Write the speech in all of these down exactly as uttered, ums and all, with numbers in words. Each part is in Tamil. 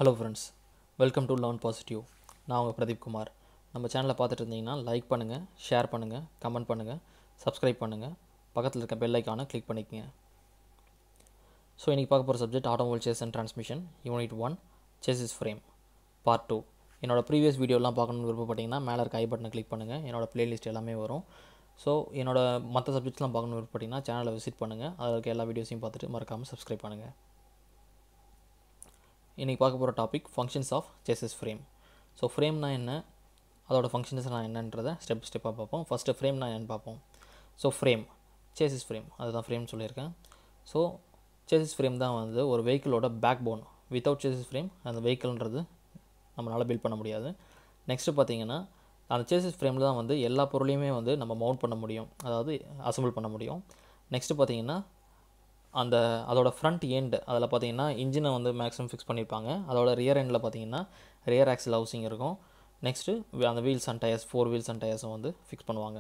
Hello friends, welcome to Learn Positive. நான் உங்கள் பிரதீப் குமார். நம்ம சேனலை பார்த்துட்டு இருந்தீங்கன்னா லைக் பண்ணுங்கள், ஷேர் பண்ணுங்கள், கமெண்ட் பண்ணுங்கள், சப்ஸ்கிரைப் பண்ணுங்கள், பக்கத்தில் இருக்க பெல் ஐக்கானை கிளிக் பண்ணிக்கங்க. ஸோ இன்றைக்கி பார்க்க போகிற subject automobile chassis and transmission unit one chassis frame part two. என்னோடய ப்ரீவியஸ் வீடியோலாம் பார்க்கணுன்னு விருப்பப்பட்டிங்கன்னா மேலே இருக்க ஐ பட்டனை கிளிக் பண்ணுங்கள். என்னோடய ப்ளேலிஸ்ட் எல்லாமே வரும். ஸோ என்னோடய மற்ற சப்ஜெக்ட்ஸ்லாம் பார்க்கணுன்னு விருப்பப்பட்டிங்கன்னா சேனலை விசிட் பண்ணுங்கள். அதில் இருக்க எல்லா வீடியோஸையும் பார்த்துட்டு மறக்காமல் சப்ஸ்கிரைப் பண்ணுங்கள். இன்றைக்கி பார்க்க போகிற topic functions of chassis frame. So ஃப்ரேம்னா என்ன, அதோட ஃபங்க்ஷன்ஸ் நான் என்னன்றதை ஸ்டெப் ஸ்டெப்பாக பார்ப்போம். ஃபஸ்ட்டு ஃப்ரேம்னா என்னென்னு பார்ப்போம். ஸோ ஃப்ரேம் சேசிஸ் ஃப்ரேம் அதுதான் ஃப்ரேம் சொல்லியிருக்கேன். ஸோ சேசிஸ் ஃப்ரேம் தான் வந்து ஒரு வெஹிக்கிளோட backbone. Without chassis frame அந்த வெஹிக்கிள்ன்றது நம்மளால் பில்ட் பண்ண முடியாது. நெக்ஸ்ட்டு பார்த்தீங்கன்னா அந்த சேசிஸ் ஃப்ரேமில் தான் வந்து எல்லா பொருளையுமே வந்து நம்ம மவுண்ட் பண்ண முடியும், அதாவது அசம்பிள் பண்ண முடியும். நெக்ஸ்ட்டு பார்த்தீங்கன்னா அந்த அதோட ஃப்ரண்ட் எண்டு அதில் பார்த்தீங்கன்னா இன்ஜினை வந்து மேக்ஸிமம் ஃபிக்ஸ் பண்ணியிருப்பாங்க. அதோட ரியர் எண்டில் பார்த்தீங்கன்னா ரியர் ஆக்சில் ஹவுசிங் இருக்கும். நெக்ஸ்ட்டு அந்த wheels and tyres four wheels and டயர்ஸும் வந்து ஃபிக்ஸ் பண்ணுவாங்க.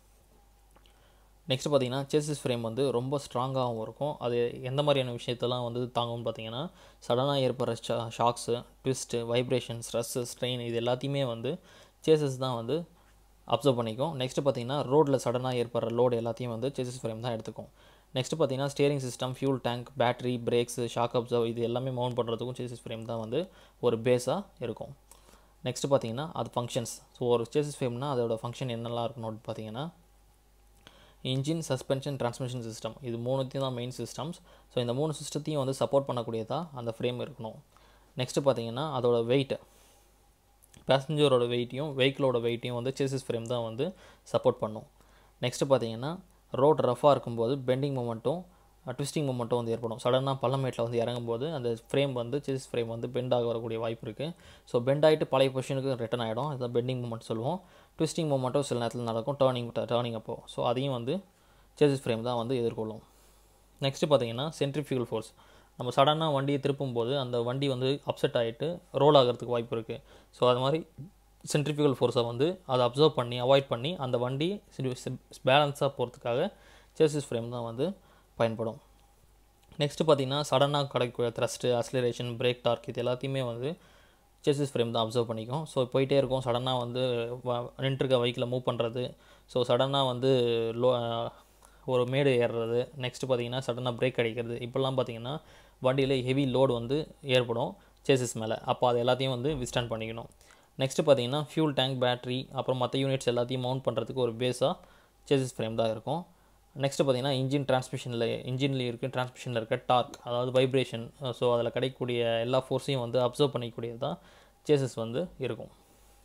நெக்ஸ்ட்டு பார்த்தீங்கன்னா சேசிஸ் ஃப்ரேம் வந்து ரொம்ப ஸ்ட்ராங்காகவும் இருக்கும். அது எந்த மாதிரியான விஷயத்தெல்லாம் வந்து தாங்கும்னு பார்த்தீங்கன்னா சடனாக ஏற்படுற ஷா shocks twist vibration stress strain இது எல்லாத்தையுமே வந்து சேசிஸ் தான் வந்து அப்சர்வ் பண்ணிக்கும். நெக்ஸ்ட்டு பார்த்தீங்கன்னா ரோட்டில் சடனாக ஏற்படுற லோடு எல்லாத்தையும் வந்து சேசிஸ் ஃப்ரேம் தான் எடுத்துக்கும். நெக்ஸ்ட்டு பார்த்தீங்கன்னா steering system, fuel tank, battery, brakes, shock absorb இது எல்லாமே மவுண்ட் பண்ணுறதுக்கும் சேசிஸ் ஃப்ரேம் தான் வந்து ஒரு பேஸாக இருக்கும். நெக்ஸ்ட்டு பார்த்தீங்கன்னா அது ஃபங்க்ஷன்ஸ். ஸோ ஒரு சேசிஸ் ஃப்ரேம்னா அதோட ஃபங்க்ஷன் என்னெல்லாம் இருக்கணும் பார்த்தீங்கன்னா இன்ஜின், சஸ்பென்ஷன், டிரான்ஸ்மிஷன் சிஸ்டம் இது மூணுத்தையும் தான் மெயின் சிஸ்டம்ஸ். ஸோ இந்த மூணு சிஸ்டத்தையும் வந்து சப்போர்ட் பண்ணக்கூடியதாக அந்த ஃப்ரேம் இருக்கணும். நெக்ஸ்ட்டு பார்த்தீங்கன்னா அதோட வெயிட், பேசஞ்சரோட வெயிட்டையும் வெஹிக்கிளோட வெயிட்டையும் வந்து சேசிஸ் ஃப்ரேம் தான் வந்து சப்போர்ட் பண்ணும். நெக்ஸ்ட்டு பார்த்தீங்கன்னா ரோட் ரஃபாக இருக்கும்போது பெண்டிங் மூமெண்ட்டும் ட்விஸ்டிங் மூமெண்ட்டும் வந்து ஏற்படும். சடனாக பள்ளமேட்டில் வந்து இறங்கும்போது அந்த ஃப்ரேம் வந்து சேசிஸ் ஃப்ரேம் வந்து பெண்ட் ஆக வரக்கூடிய வாய்ப்பு இருக்குது. ஸோ பெண்ட் ஆகிட்டு பழைய பொசிஷனுக்கு ரிட்டன் ஆகிடும். அதுதான் பெண்டிங் மூமெண்ட் சொல்லுவோம். ட்விஸ்டிங் மூமெண்ட்டும் சில நேரத்தில் நடக்கும், டேர்னிங் டேர்னிங் அப்போ. ஸோ அதையும் வந்து சேசிஸ் ஃப்ரேம் தான் வந்து எதிர்கொள்ளும். நெக்ஸ்ட்டு பார்த்தீங்கன்னா சென்ட்ரிஃபியூகல் ஃபோர்ஸ். நம்ம சடனாக வண்டியை திருப்பும்போது அந்த வண்டி வந்து அப்செட் ஆகிட்டு ரோல் ஆகிறதுக்கு வாய்ப்பு இருக்குது. ஸோ அது மாதிரி சென்ட்ரிஃபியூகல் ஃபோர்ஸை வந்து அதை அப்சர்வ் பண்ணி அவாய்ட் பண்ணி அந்த வண்டி பேலன்ஸாக போகிறதுக்காக சேசிஸ் ஃப்ரேம் தான் வந்து பயன்படும். நெக்ஸ்ட்டு பார்த்திங்கன்னா சடனாக கிடைக்கக்கூடிய த்ரஸ்ட்டு, அக்ஸலரேஷன், பிரேக் டார்க் இது எல்லாத்தையுமே வந்து சேசிஸ் ஃப்ரேம் தான் அப்சர்வ் பண்ணிக்கும். ஸோ போயிட்டே இருக்கும், சடனாக வந்து நின்றுருக்க வெஹிக்கிளை மூவ் பண்ணுறது, ஸோ சடனாக வந்து லோ ஒரு மேடு ஏறுறது, நெக்ஸ்ட்டு பார்த்திங்கன்னா சடனாக பிரேக் அடிக்கிறது, இப்போல்லாம் பார்த்திங்கன்னா வண்டியில் ஹெவி லோடு வந்து ஏற்படும் சேசிஸ் மேலே. அப்போ அது எல்லாத்தையும் வந்து விஸ்டாண்ட் பண்ணிக்கணும். நெக்ஸ்ட்டு பார்த்தீங்கன்னா ஃபியூல் டேங்க், பேட்டரி அப்புறம் மற்ற யூனிட்ஸ் எல்லாத்தையும் மவுண்ட் பண்ணுறதுக்கு ஒரு பேஸாக சேசிஸ் ஃப்ரேம் தான் இருக்கும். நெக்ஸ்ட்டு பார்த்தீங்கன்னா இன்ஜின், டிரான்ஸ்மிஷனில் இன்ஜின்லேயும் இருக்குது, டிரான்ஸ்மிஷனில் இருக்க டார்க் அதாவது வைப்ரேஷன், ஸோ அதில் கிடைக்கக்கூடிய எல்லா ஃபோர்ஸையும் வந்து அப்சர்வ் பண்ணிக்கூடியது தான் சேசிஸ் வந்து இருக்கும்.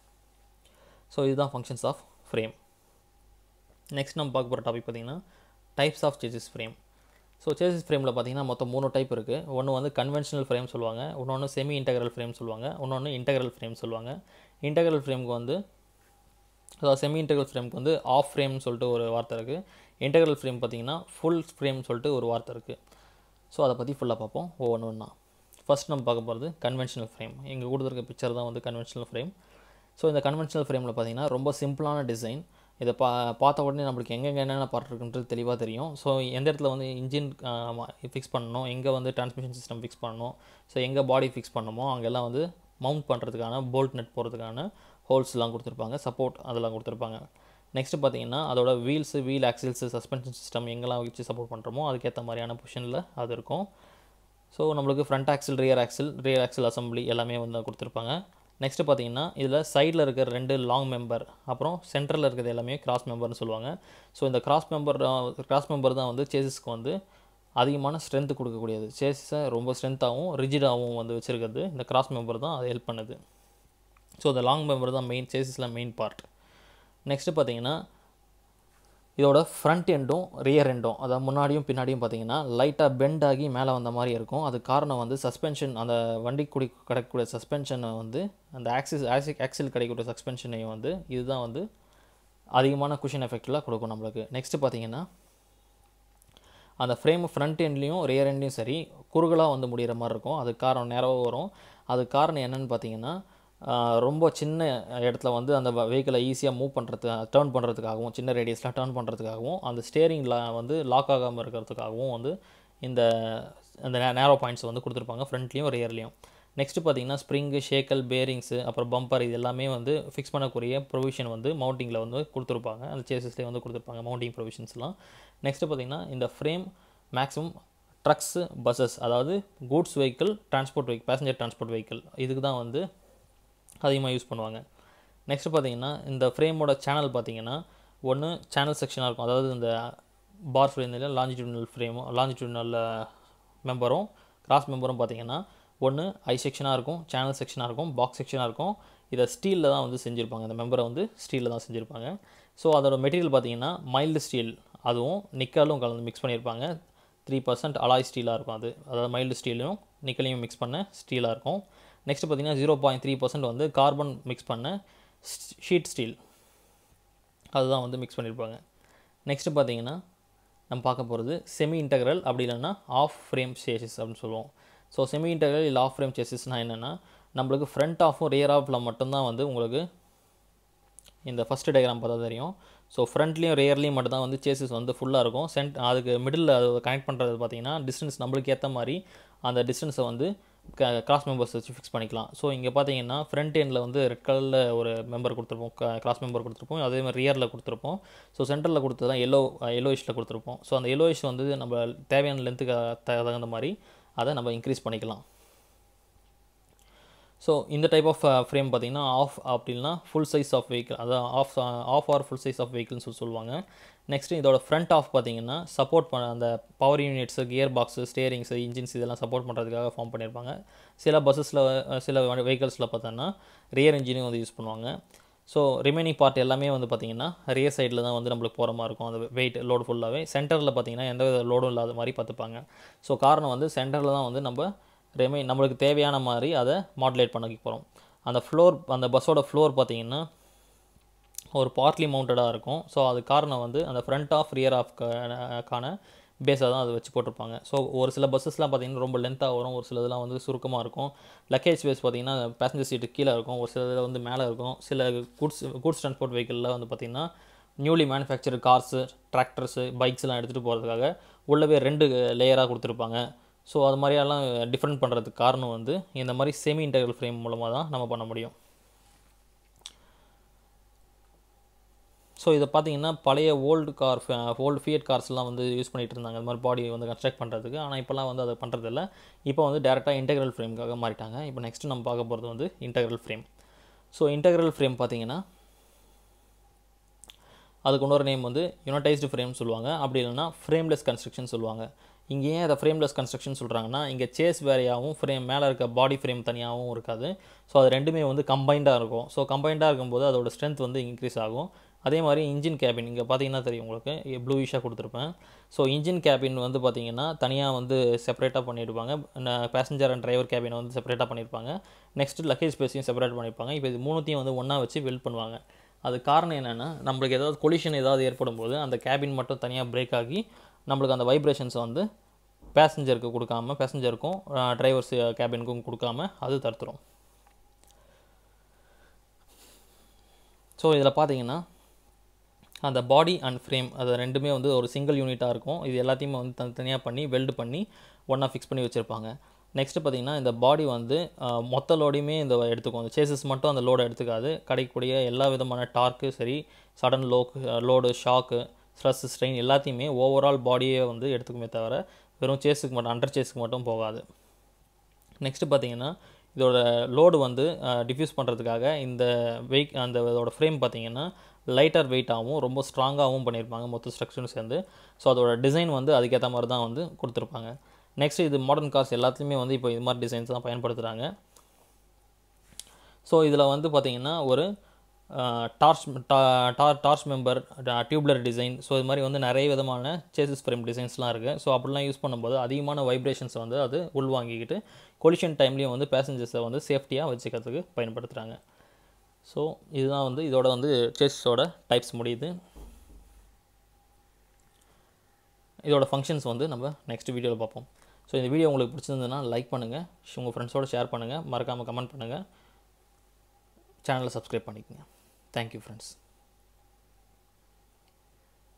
ஸோ இதுதான் ஃபங்க்ஷன்ஸ் ஆஃப் ஃப்ரேம். நெக்ஸ்ட் நம்ம பார்க்க போகிற டாபிக் பார்த்திங்கன்னா types of chassis frame. So chassis ஃப்ரேமில் பார்த்தீங்கன்னா மொத்தம் மூணு டைப் இருக்குது. ஒன்று வந்து கன்வென்ஷனல் ஃப்ரேம் சொல்லுவாங்க, இன்னொன்று செமி இன்டெக்ரல் ஃப்ரேம் சொல்லுவாங்க, இன்னொன்று இன்டெக்ரல் ஃப்ரேம் சொல்லுவாங்க. இன்டெக்ரல் ஃப்ரேமுக்கு வந்து அதாவது செமி இன்டெக்ரல் ஃப்ரேமுக்கு வந்து ஆஃப் ஃப்ரேம்னு சொல்லிட்டு ஒரு வார்த்தை இருக்குது. இன்டெக்ரல் ஃப்ரேம் பார்த்திங்கன்னா ஃபுல் ஃப்ரேம் சொல்லிட்டு ஒரு வார்த்தை இருக்குது. ஸோ அதை பற்றி ஃபுல்லாக பார்ப்போம் ஒவ்வொன்று ஒன்றா. ஃபஸ்ட் நம்ம பார்க்க போகிறது கன்வென்ஷனல் ஃப்ரேம். இங்கே கொடுத்துருக்க பிக்சர் தான் வந்து கன்வென்ஷனல் ஃப்ரேம். ஸோ இந்த கன்வென்ஷனல் ஃப்ரேமில் பார்த்திங்கன்னா ரொம்ப சிம்பிளான டிசைன். இதை பா பார்த்த உடனே நம்மளுக்கு எங்கெங்கே என்னென்ன பார்ட் இருக்குன்றது தெளிவாக தெரியும். ஸோ எந்த இடத்துல வந்து இன்ஜின் ஃபிக்ஸ் பண்ணணும், எங்கே வந்து டிரான்ஸ்மிஷன் சிஸ்டம் ஃபிக்ஸ் பண்ணணும், ஸோ எங்கே பாடி ஃபிக்ஸ் பண்ணணுமோ அங்கெல்லாம் வந்து மவுண்ட் பண்ணுறதுக்கான போல்ட் நட் போகிறதுக்கான ஹோல்ஸ்லாம் கொடுத்துருப்பாங்க, சப்போர்ட் அதெல்லாம் கொடுத்துருப்பாங்க. நெக்ஸ்ட்டு பார்த்தீங்கன்னா அதோட wheels, wheel axles, suspension system எங்கெல்லாம் வச்சு சப்போர்ட் பண்ணுறோமோ அதுக்கேற்ற மாதிரியான பொசிஷனில் அது இருக்கும். ஸோ நம்மளுக்கு front axle, rear axle, rear axle assembly எல்லாமே வந்து கொடுத்துருப்பாங்க. நெக்ஸ்ட்டு பார்த்தீங்கன்னா இதில் சைடில் இருக்கிற ரெண்டு லாங் மெம்பர், அப்புறம் சென்டரில் இருக்கிறது எல்லாமே கிராஸ் மெம்பர்னு சொல்லுவாங்க. ஸோ இந்த கிராஸ் மெம்பர் கிராஸ் மெம்பர் தான் வந்து சேசிஸ்க்கு வந்து அதிகமான ஸ்ட்ரென்த்து கொடுக்கக்கூடியது. சேசிஸை ரொம்ப ஸ்ட்ரென்த்தாகவும் ரிஜிடாகவும் வந்து வச்சுருக்கிறது இந்த கிராஸ் மெம்பர் தான் அது ஹெல்ப் பண்ணுது. ஸோ இந்த லாங் மெம்பர் தான் மெயின் சேசிஸில் மெயின் பார்ட். நெக்ஸ்ட்டு பார்த்தீங்கன்னா இதோட ஃப்ரண்ட் எண்டும் ரியர் எண்டும், அதாவது முன்னாடியும் பின்னாடியும் பார்த்தீங்கன்னா லைட்டாக பெண்ட் ஆகி மேலே வந்த மாதிரி இருக்கும். அது காரணம் வந்து சஸ்பென்ஷன், அந்த வண்டி குடி கிடைக்கக்கூடிய சஸ்பென்ஷனை வந்து அந்த ஆக்சிஸ் ஆக்சிக் ஆக்சில் கிடைக்கக்கூடிய சஸ்பென்ஷனையும் வந்து இதுதான் வந்து அதிகமான குஷன் எஃபெக்டில் கொடுக்கும் நம்மளுக்கு. நெக்ஸ்ட்டு பார்த்தீங்கன்னா அந்த ஃப்ரேம் ஃப்ரண்ட் எண்ட்லேயும் ரியர் எண்ட்லேயும் சரி குறுகலாக வந்து முடிகிற மாதிரி இருக்கும். அதுக்கு காரணம் நேரவாக வரும். அதுக்கு காரணம் என்னென்னு பார்த்தீங்கன்னா ரொம்ப சின்ன இடத்துல வந்து அந்த வெஹிக்கிளை ஈஸியாக மூவ் பண்ணுறது டேர்ன் பண்ணுறதுக்காகவும் சின்ன ரேடியஸில் டேர்ன் பண்ணுறதுக்காகவும் அந்த ஸ்டேரிங்கில் வந்து லாக் ஆகாமல் இருக்கிறதுக்காகவும் வந்து இந்த அந்த நேரோ பாயிண்ட்ஸ் வந்து கொடுத்துருப்பாங்க ஃப்ரண்ட்லேயும் ரியர்லேயும். நெக்ஸ்ட்டு பார்த்தீங்கன்னா ஸ்ப்ரிங்கு ஷேக்கல் பேரிங்ஸு அப்புறம் பம்பர் இது எல்லாமே வந்து ஃபிக்ஸ் பண்ணக்கூடிய ப்ரொவிஷன் வந்து மவுண்டிங்கில் வந்து கொடுத்துருப்பாங்க. அந்த சேசஸ்லேயே வந்து கொடுத்துருப்பாங்க மவுண்டிங் ப்ரொவிஷன்ஸ்லாம். நெக்ஸ்ட்டு பார்த்தீங்கன்னா இந்த ஃப்ரேம் மேக்ஸிமம் ட்ரக்ஸு பஸ்ஸஸ் அதாவது goods vehicle transport vehicle passenger transport vehicle இதுக்கு தான் வந்து அதிகமாக யூஸ் பண்ணுவாங்க. நெக்ஸ்ட்டு பார்த்தீங்கன்னா இந்த ஃப்ரேமோட சேனல் பார்த்தீங்கன்னா ஒன்று சேனல் செக்ஷனாக இருக்கும். அதாவது இந்த பார் ஃப்ரேம் இல்லை லாஞ்சிடியூனல் ஃப்ரேமும் லாஞ்சிடியூனல் மெம்பரும் கிராஸ் மெம்பரும் பார்த்தீங்கன்னா ஒன்று ஐ செக்ஷனாக இருக்கும், சேனல் செக்ஷனாக இருக்கும், பாக்ஸ் செக்ஷனாக இருக்கும். இதை ஸ்டீலில் தான் வந்து செஞ்சுருப்பாங்க. இந்த மெம்பரை வந்து ஸ்டீலில் தான் செஞ்சுருப்பாங்க. ஸோ அதோட மெட்டீரியல் பார்த்தீங்கன்னா மைல்டு ஸ்டீல், அதுவும் நிக்கலும் கலந்து மிக்ஸ் பண்ணியிருப்பாங்க. த்ரீ பர்சன்ட் அலாய் ஸ்டீலாக இருக்கும். அது அதாவது மைல்டு ஸ்டீலையும் நிக்கலையும் மிக்ஸ் பண்ண ஸ்டீலாக இருக்கும். நெக்ஸ்ட்டு பார்த்தீங்கன்னா ஜீரோ பாயிண்ட் த்ரீ பர்சன்ட் வந்து கார்பன் மிக்ஸ் பண்ண ஷீட் ஸ்டீல் அதுதான் வந்து மிக்ஸ் பண்ணியிருப்பாங்க. நெக்ஸ்ட்டு பார்த்தீங்கன்னா நம்ம பார்க்க போகிறது செமி இன்டெக்ரல் அப்படி இல்லைன்னா ஆஃப் ஃப்ரேம் சேசிஸ் அப்படின்னு சொல்லுவோம். ஸோ செமி இன்டெக்ரல் இல்லை ஆஃப் ஃப்ரேம் சேசிஸ்னால் என்னென்னா நம்மளுக்கு ஃப்ரண்ட் ஆஃபும் ரியர் ஆஃபில் மட்டும்தான் வந்து உங்களுக்கு இந்த ஃபஸ்ட்டு டயக்ராம் பார்த்தா தெரியும். ஸோ ஃப்ரண்ட்லேயும் ரியர்லேயும் மட்டும் தான் வந்து சேசிஸ் வந்து ஃபுல்லாக இருக்கும். சென்ட் அதுக்கு மிடில் அது கனெக்ட் பண்ணுறது பார்த்தீங்கன்னா டிஸ்டன்ஸ் நம்மளுக்கு ஏற்ற மாதிரி அந்த டிஸ்டன்ஸை வந்து கிராஸ் மெம்பர்ஸ் வச்சு ஃபிக்ஸ் பண்ணிக்கலாம். ஸோ இங்கே பார்த்தீங்கன்னா ஃப்ரண்ட் எண்டில் வந்து ரெட் கலரில் ஒரு மெம்பர் கொடுத்துருப்போம், கிராஸ் மெம்பர் கொடுத்துருப்போம். அதே மாதிரி ரியரில் கொடுத்துருப்போம். ஸோ சென்டரில் கொடுத்தது தான் எல்லோ எல்லோயிஷில் கொடுத்துருப்போம். ஸோ அந்த எல்லோயிஷ் வந்து நம்ம தேவையான லென்த்துக்கு தகுந்த மாதிரி அதை நம்ம இன்க்ரீஸ் பண்ணிக்கலாம். ஸோ இந்த டைப் ஆஃப் ஃப்ரேம் பார்த்திங்கன்னா ஆஃப் அப்படின்னா ஃபுல் சைஸ் ஆஃப் வெஹிக்கிள், அதான் off off or full size of வெஹிக்கிள்னு சொல்லி சொல்லுவாங்க. நெக்ஸ்ட்டு இதோட ஃப்ரண்ட் ஆஃப் பார்த்திங்கன்னா சப்போர்ட் பண்ண அந்த power units, gear box, steerings, engines இதெல்லாம் சப்போர்ட் பண்ணுறதுக்காக ஃபார்ம் பண்ணியிருப்பாங்க. சில பஸ்ஸஸில் சில வெஹிக்கிள்ஸில் பார்த்தோன்னா ரியர் இன்ஜினும் வந்து யூஸ் பண்ணுவாங்க. ஸோ ரிமைனிங் பார்ட் எல்லாமே வந்து பார்த்திங்கன்னா ரியர் சைடில் தான் வந்து நம்மளுக்கு போகிற மாதிரி இருக்கும். அந்த வெயிட் லோடு ஃபுல்லாகவே சென்டரில் பார்த்திங்கன்னா எந்த வித லோடும் இல்லாத மாதிரி பார்த்துப்பாங்க. ஸோ காரணம் வந்து சென்டரில் தான் வந்து நம்ம ரெமை நம்மளுக்கு தேவையான மாதிரி அதை மாடுலேட் பண்ண போகிறோம். அந்த ஃப்ளோர் அந்த பஸ்ஸோட ஃப்ளோர் பார்த்திங்கன்னா ஒரு பார்ட்லி மவுண்டடாக இருக்கும். ஸோ அது காரணம் வந்து அந்த ஃப்ரண்ட் ஆஃப் ரியர் ஆஃப்கான பேஸாக தான் அதை வச்சு போட்டிருப்பாங்க. ஸோ ஒரு சில பஸ்ஸஸ்லாம் பார்த்திங்கன்னா ரொம்ப லென்த்தாக வரும், ஒரு சில இதெல்லாம் வந்து சுருக்கமாக இருக்கும். லக்கேஜ் ஸ்பேஸ் பார்த்திங்கன்னா பேசஞ்சர் சீட்டு கீழே இருக்கும், ஒரு சில இதில் வந்து மேலே இருக்கும். சில கூட்ஸ் கூட்ஸ் ட்ரான்ஸ்போர்ட் வெஹிக்கிளில் வந்து பார்த்திங்கன்னா நியூலி மேனுஃபேக்சர் கார்ஸு, டிராக்டர்ஸு, பைக்ஸ்லாம் எடுத்துகிட்டு போகிறதுக்காக உள்ளவே ரெண்டு லேயராக கொடுத்துருப்பாங்க. ஸோ அது மாதிரியெல்லாம் டிஃப்ரெண்ட் பண்ணுறதுக்கு காரணம் வந்து இந்த மாதிரி செமி இன்டெக்ரல் ஃப்ரேம் மூலமாக தான் நம்ம பண்ண முடியும். ஸோ இதை பார்த்தீங்கன்னா பழைய ஓல்டு கார் ஓல்டு ஃபியட் கார்ஸ்லாம் வந்து யூஸ் பண்ணிகிட்டு இருந்தாங்க இந்த மாதிரி பாடி வந்து கன்ஸ்ட்ரக்ட் பண்ணுறதுக்கு. ஆனால் இப்போலாம் வந்து அதை பண்ணுறதில்ல. இப்போ வந்து டேரெக்டாக இன்டெக்ரல் ஃப்ரேமுக்காக மாறிட்டாங்க. இப்போ நெக்ஸ்ட்டு நம்ம பார்க்க போகிறது வந்து integral frame. So integral frame பார்த்தீங்கன்னா அதுக்கு இன்னொரு நேம் வந்து யுனைடைஸ்டு ஃப்ரேம் சொல்லுவாங்க, அப்படி இல்லைன்னா ஃப்ரேம்லெஸ் கன்ஸ்ட்ரக்ஷன் சொல்லுவாங்க. இங்கே ஏன் அதை ஃப்ரேம்லெஸ் கன்ஸ்ட்ரக்ஷன் சொல்கிறாங்கன்னா இங்கே சேஸ் வேறையாகவும் ஃப்ரேம் மேலே இருக்க பாடி ஃப்ரேம் தனியாகவும் இருக்காது. ஸோ அது ரெண்டுமே வந்து கம்பைண்டாக இருக்கும். ஸோ கம்பைண்டாக இருக்கும்போது அதோட ஸ்ட்ரென்த் வந்து இன்க்ரீஸ் ஆகும். அதே மாதிரி இன்ஜின் கேபின் இங்கே பார்த்தீங்கன்னா தெரியும் உங்களுக்கு, ப்ளூயிஷாக கொடுத்துருப்பேன். ஸோ இன்ஜின் கேபின் வந்து பார்த்திங்கன்னா தனியாக வந்து செப்பரேட்டாக பண்ணியிருப்பாங்க. பேசஞ்சர் அண்ட் டிரைவர் கேபினை வந்து செப்பரேட்டாக பண்ணியிருப்பாங்க. நெக்ஸ்ட்டு லக்கேஜ் ஸ்பேஸையும் செப்பரேட் பண்ணியிருப்பாங்க. இப்போ இது மூணுத்தையும் வந்து ஒன்றா வச்சு வெல்ட் பண்ணுவாங்க. அது காரணம் என்னென்னா நம்மளுக்கு ஏதாவது கொலிஷன் ஏதாவது ஏற்படும் போது அந்த கேபின் மட்டும் தனியாக பிரேக் ஆகி நம்மளுக்கு அந்த வைப்ரேஷன்ஸை வந்து பேசஞ்சருக்கு கொடுக்காம பேசஞ்சருக்கும் டிரைவர்ஸ் கேபினுக்கும் கொடுக்காம அது தடுத்துரும். ஸோ இதில் பார்த்தீங்கன்னா அந்த பாடி அண்ட் ஃப்ரேம் அது ரெண்டுமே வந்து ஒரு சிங்கிள் யூனிட்டாக இருக்கும். இது எல்லாத்தையுமே வந்து தனித்தனியாக பண்ணி வெல்டு பண்ணி ஒன்றா ஃபிக்ஸ் பண்ணி வச்சுருப்பாங்க. நெக்ஸ்ட்டு பார்த்திங்கன்னா இந்த பாடி வந்து மொத்த லோடையுமே இந்த எடுத்துக்கும். அந்த சேசஸ் மட்டும் அந்த லோடை எடுத்துக்காது. கிடைக்கக்கூடிய எல்லா விதமான டார்க்கு சரி, சடன் லோக்கு லோடு, ஷாக்கு, ஸ்ட்ரெஸ், ஸ்ட்ரெயின் எல்லாத்தையுமே ஓவரால் பாடியே வந்து எடுத்துக்குமே தவிர வெறும் சேஸுக்கு மட்டும் அண்டர் சேஸுக்கு மட்டும் போகாது. நெக்ஸ்ட்டு பார்த்திங்கன்னா இதோட லோடு வந்து டிஃப்யூஸ் பண்ணுறதுக்காக இந்த வெயிட் அந்த இதோட ஃப்ரேம் பார்த்திங்கன்னா லைட்டர் வெயிட்டாகவும் ரொம்ப ஸ்ட்ராங்காகவும் பண்ணியிருப்பாங்க மொத்த ஸ்ட்ரக்சரும் சேர்ந்து. ஸோ அதோட டிசைன் வந்து அதுக்கேற்ற மாதிரி தான் வந்து கொடுத்துருப்பாங்க. நெக்ஸ்ட் இது மாடர்ன் கார்ஸ் எல்லாத்துலேயுமே வந்து இப்போ இது மாதிரி டிசைன்ஸ் தான் பயன்படுத்துகிறாங்க. ஸோ இதில் வந்து பார்த்திங்கன்னா ஒரு டார்ச் டார் torch member, tubular design, so இது மாதிரி வந்து நிறைய விதமான சேசஸ் ஃப்ரேம் டிசைன்ஸ்லாம் இருக்குது. ஸோ அப்படிலாம் யூஸ் பண்ணும்போது அதிகமான வைப்ரேஷன்ஸை வந்து அது உள்வாங்கிக்கிட்டு கொலிஷன் டைம்லேயும் வந்து பேசஞ்சர்ஸை வந்து சேஃப்டியாக வச்சுக்கிறதுக்கு பயன்படுத்துகிறாங்க. ஸோ இதுதான் வந்து இதோட வந்து சேஸஸோட டைப்ஸ் முடியுது. இதோட ஃபங்க்ஷன்ஸ் வந்து நம்ம நெக்ஸ்ட் வீடியோவில் பார்ப்போம். ஸோ இந்த வீடியோ உங்களுக்கு பிடிச்சிருந்ததுன்னா லைக் பண்ணுங்கள், உங்கள் ஃப்ரெண்ட்ஸோடு ஷேர் பண்ணுங்கள், மறக்காமல் கமெண்ட் பண்ணுங்கள், சேனலை சப்ஸ்கிரைப் பண்ணிக்கோங்க. Thank you friends.